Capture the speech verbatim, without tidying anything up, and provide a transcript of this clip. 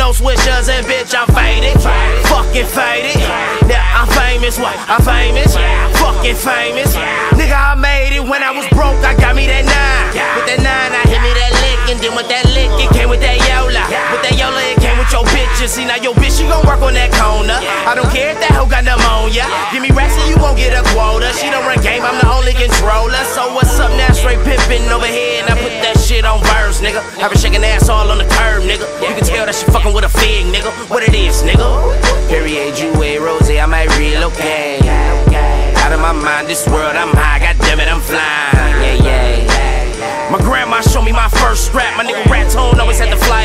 no swishers, and bitch, I'm faded. Fucking faded. Now I'm famous, what? I'm famous. Fucking famous. Nigga, I made it when I was broke. I got me that nine. With that nine, I hit me that lick, and then with that lick, it came with that Yola. With that Yola, it came with your bitches. See, now your bitch, she gon' work on that corner. I don't care if that hoe got pneumonia. Give me racks and you won't get a quota. She don't run game, I'm the only controller. So what's up now? Straight pimpin' over here, and I put that shit on verse, nigga. I been shaking ass all on the curb, nigga. You can tell that she fucking with a fig, nigga. What it is, nigga? Perrier, Jouet, Rose, I might relocate. Out of my mind, this world, I'm high. God damn it, I'm flying. Yeah, yeah. My grandma showed me my first strap. My nigga Rat Tone always had to fly